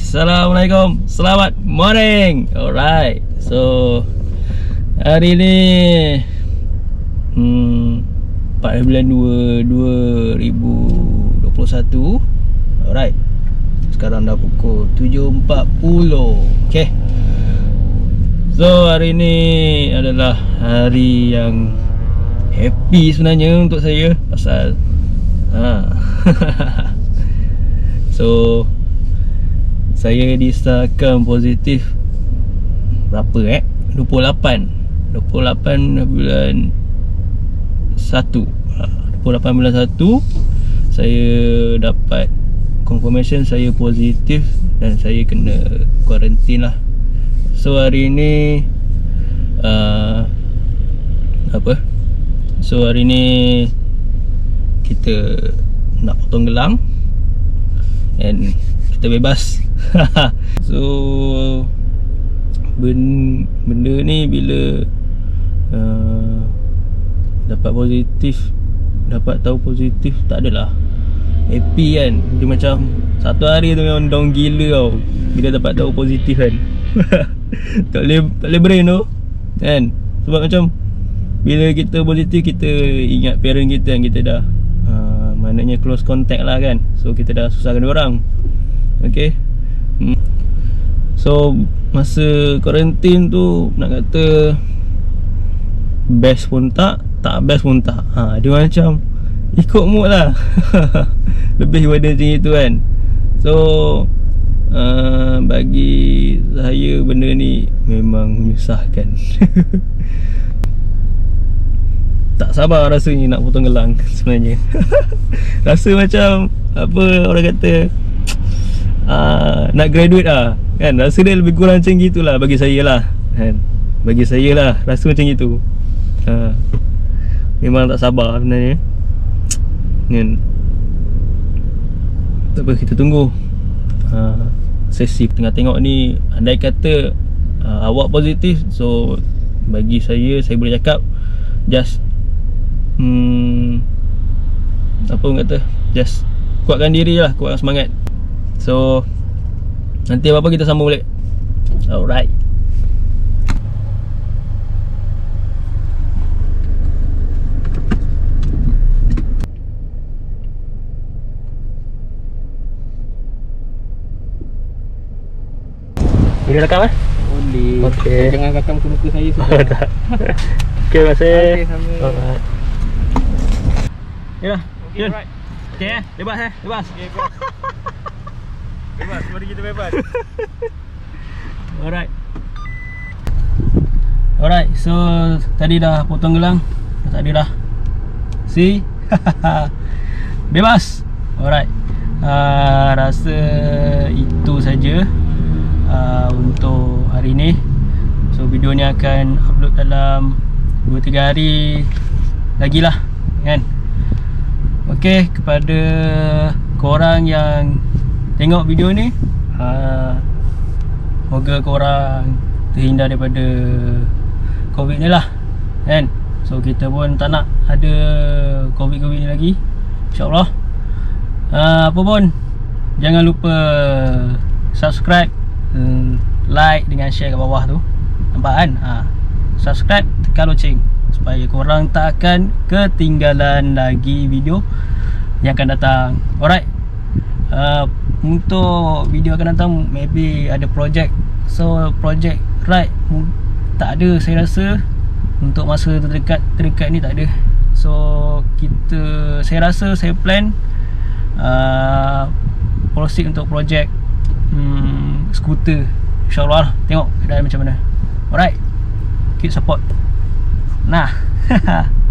Assalamualaikum, selamat morning. Alright, so hari ni 4 bulan 2 2021. Alright, sekarang dah pukul 7.40. Okay, so hari ni adalah hari yang happy sebenarnya untuk saya. Pasal so saya disahkan positif berapa 28 bulan 1. 28 bulan 1 saya dapat confirmation saya positif dan saya kena kuarantin lah. So hari ni so hari ni kita nak potong gelang and kita bebas. So benda ni bila dapat tahu positif, tak adalah happy kan. Dia macam satu hari tu memang down gila tau bila dapat tahu positif kan. tak boleh brain tu kan. Sebab macam bila kita positif, kita ingat parent kita yang kita dah maknanya close contact lah kan. So kita dah susahkan diorang. Okay, so masa quarantine tu nak kata best pun tak best pun tak. Dia macam ikut mood lah. Lebih pada macam itu kan. So bagi saya benda ni memang menyusahkan. Tak sabar rasanya nak potong gelang sebenarnya. Rasa macam apa orang kata, nak graduate lah kan. Rasa dia lebih kurang macam gitulah bagi saya lah kan. Bagi saya lah rasa macam gitu. Memang tak sabar sebenarnya kan. Tak apa, kita tunggu sesi tengah tengok ni. Andai kata awak positif, so bagi saya boleh cakap just apa orang kata, just kuatkan diri lah, kuatkan semangat. So nanti apa-apa kita sambung balik. Alright. Boleh rekam Boleh. Okay. Jangan rekam muka saya sudah. Tak. Okay, terima kasih. Okay, sama. Alright. Yalah. Okay, alright. Okay, bebas bebas. Okay, bebas. Bebas, mari kita bebas. Alright, so tadi dah potong gelang. Tadi dah see. Bebas. Alright, rasa itu saja untuk hari ni. So video ni akan upload dalam 2-3 hari lagi lah kan. Okay, kepada korang yang tengok video ni, moga korang terhindar daripada COVID ni lah kan. So kita pun tak nak ada COVID ni lagi, InsyaAllah. Apa pun, jangan lupa subscribe, like dengan share kat bawah tu. Nampak kan? Subscribe, tekan loceng supaya korang tak akan ketinggalan lagi video yang akan datang. Alright, untuk video akan datang maybe ada projek. So projek ride tak ada, saya rasa untuk masa terdekat ni tak ada. So saya rasa saya plan proceed untuk projek skuter, InsyaAllah. Tengok keadaan macam mana. Alright, keep support. Nah.